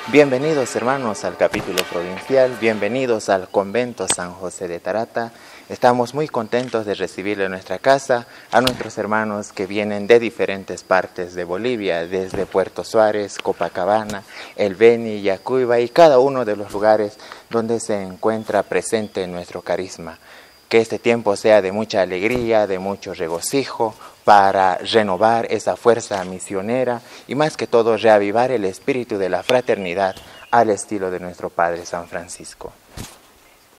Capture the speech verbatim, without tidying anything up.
Bienvenidos hermanos al capítulo provincial, bienvenidos al convento San José de Tarata. Estamos muy contentos de recibirle en nuestra casa a nuestros hermanos que vienen de diferentes partes de Bolivia, desde Puerto Suárez, Copacabana, El Beni, Yacuiba y cada uno de los lugares donde se encuentra presente nuestro carisma. Que este tiempo sea de mucha alegría, de mucho regocijo, para renovar esa fuerza misionera y más que todo reavivar el espíritu de la fraternidad al estilo de nuestro Padre San Francisco.